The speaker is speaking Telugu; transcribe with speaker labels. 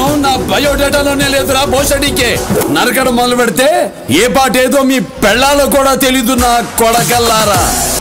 Speaker 1: విషయం నా బయోడేటాలోనే లేదురా బోసడికే. నరకడం మొదలు పెడితే ఏ పాట ఏదో మీ పెళ్ళాలో కూడా తెలీదు నా కొడకల్లారా.